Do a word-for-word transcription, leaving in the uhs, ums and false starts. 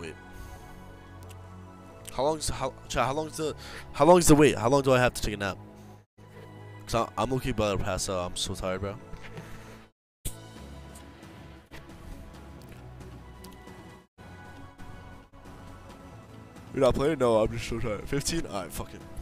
wait. How long's how chat, how long's the how long's the wait? How long do I have to take a nap? Cause I'm okay about to pass out. I'm so tired, bro. You're not playing? No, I'm just so tired. fifteen? Alright, fuck it.